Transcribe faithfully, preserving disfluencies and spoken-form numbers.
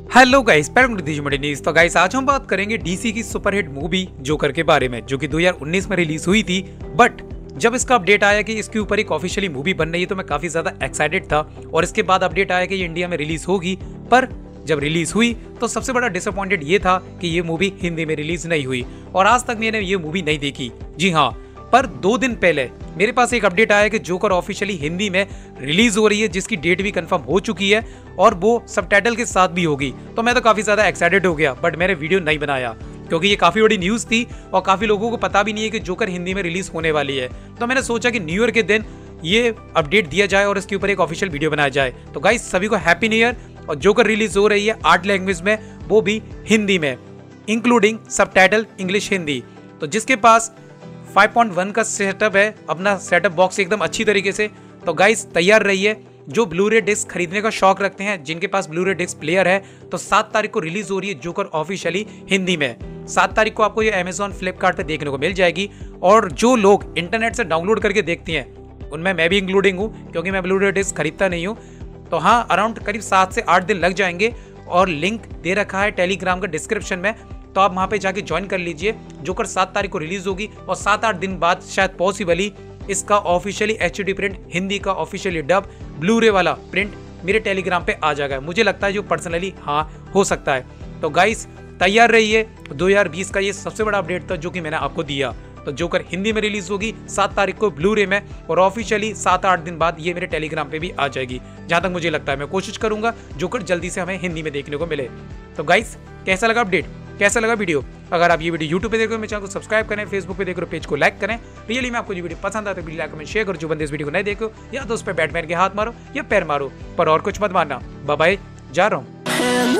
Hello guys, welcome to this news. तो guys आज हम बात करेंगे डीसी की सुपरहिट मूवी जोकर के बारे में, जो कि दो हज़ार उन्नीस में रिलीज हुई थी। बट जब इसका अपडेट आया कि इसके ऊपर एक ऑफिशियली मूवी बन रही है तो मैं काफी ज्यादा एक्साइटेड था। और इसके बाद अपडेट आया कि ये इंडिया में रिलीज होगी, पर जब रिलीज हुई तो सबसे बड़ा डिसअपॉइंटेड ये था कि ये मूवी हिंदी में रिलीज नहीं हुई और आज तक मैंने ये मूवी नहीं देखी। जी हाँ, पर दो दिन पहले मेरे पास एक अपडेट आया कि जोकर ऑफिशियली हिंदी में रिलीज हो रही है, जिसकी डेट भी कंफर्म हो चुकी है और वो सबटाइटल के साथ भी होगी। तो मैं तो काफी ज्यादा एक्साइटेड हो गया, बट मैंने वीडियो नहीं बनाया क्योंकि ये काफी बड़ी न्यूज थी और काफी लोगों को पता भी नहीं है कि जोकर हिंदी में रिलीज होने वाली है। तो मैंने सोचा कि न्यू ईयर के दिन ये अपडेट दिया जाए और इसके ऊपर एक ऑफिशियल वीडियो बनाया जाए। तो गाइस सभी को हैप्पी न्यू ईयर। और जोकर रिलीज हो रही है आठ लैंग्वेज में, वो भी हिंदी में, इंक्लूडिंग सबटाइटल इंग्लिश हिंदी। तो जिसके पास फाइव पॉइंट वन का सेटअप है, अपना सेटअप बॉक्स एकदम अच्छी तरीके से, तो गाइस तैयार रहिए। जो ब्लूरे डिस्क खरीदने का शौक रखते हैं, जिनके पास ब्लूरे डिस्क प्लेयर है, तो सात तारीख को रिलीज हो रही है जोकर ऑफिशियली हिंदी में। सात तारीख को आपको ये अमेजॉन फ्लिपकार्ट पे देखने को मिल जाएगी। और जो लोग इंटरनेट से डाउनलोड करके देखते हैं उनमें मैं भी इंक्लूडिंग हूँ, क्योंकि मैं ब्लूरे डिस्क खरीदता नहीं हूँ। तो हाँ, अराउंड करीब सात से आठ दिन लग जाएंगे और लिंक दे रखा है टेलीग्राम का डिस्क्रिप्शन में, तो आप वहां पे जाके ज्वाइन कर लीजिए। जोकर सात तारीख को रिलीज होगी और सात आठ दिन बाद शायद पॉसिबली इसका ऑफिशियली एचडी प्रिंट, हिंदी का ऑफिशियली डब ब्लूरे वाला प्रिंट मेरे टेलीग्राम पे आ जाएगा। मुझे लगता है जो पर्सनली हाँ हो सकता है। तो गाइस तैयार रहिए, दो हज़ार बीस का ये सबसे बड़ा अपडेट था जो कि मैंने आपको दिया। तो जोकर हिंदी में रिलीज होगी सात तारीख को ब्लूरे में और ऑफिशियली सात आठ दिन बाद ये मेरे टेलीग्राम पे भी आ जाएगी। जहां तक मुझे लगता है मैं कोशिश करूंगा जोकर जल्दी से हमें हिंदी में देखने को मिले। तो गाइस कैसा लगा अपडेट, कैसा लगा वीडियो? अगर आप ये वीडियो यूट्यूब पे देख रहे हो मेरे चैनल को सब्सक्राइब करें, फेसबुक पे देख रहे हो पेज को लाइक करें। रियली में आपको ये वीडियो पसंद आता है तो वीडियो लाइक कमेंट शेयर करो। जो बंदे इस वीडियो को नहीं देखो या तो उस पर बैटमैन के हाथ मारो या पैर मारो, पर और कुछ मत मारना। बाय बाय, जा रहा हूँ।